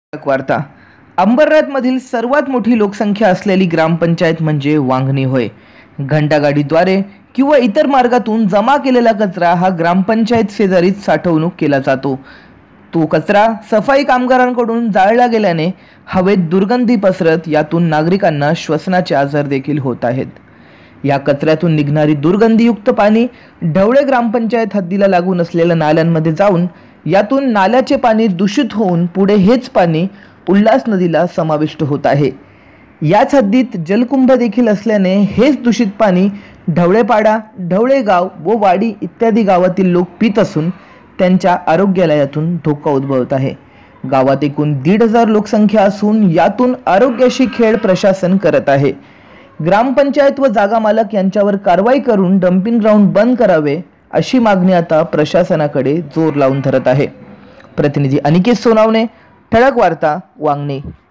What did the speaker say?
वार्ता अंबरनाथमधील सर्वात मोठी लोकसंख्या असलेली ग्रामपंचायत म्हणजे वांगणी होय। घंटागाडीद्वारे किंवा इतर मार्गातून जमा केलेला कचरा हा ग्रामपंचायत शेजारीच साठवणूक केला जातो। तो कचरा सफाई कामगारांकडून जाळला गेल्याने हवेत दुर्गंधी पसरत यातून नागरिकांना श्वसनाचे आजार देखील होत आहेत। या कचऱ्यातून निघणारी दुर्गंधीयुक्त पाणी ढवळे ग्रामपंचायत हद्दीला लागून असलेल्या नाल्यांमध्ये जाऊन यातून नाल्याचे पाणी दूषित होऊन पुढे हेच पाणी उल्हास नदीला समाविष्ट होत आहे। याच हद्दीत जलकुंभ देखील असल्याने हेच दूषित पाणी ढवळेपाडा, ढवळे गाव व वाडी इत्यादी गावातील लोक पित असून त्यांच्या आरोग्याला यातून धोका उद्भवत आहे। गावात एकूण 1,500 लोकसंख्या असून यातून आरोग्याशी खेळ प्रशासन करत आहे। ग्रामपंचायत व जागा मालक यांच्यावर कारवाई करून डंपिंग ग्राउंड बंद करावे अशी मागणी आता प्रशासनाकडे जोर लावून धरत आहे। प्रतिनिधी अनिकेत सोनावणे, ठळक वार्ता, वांगणी।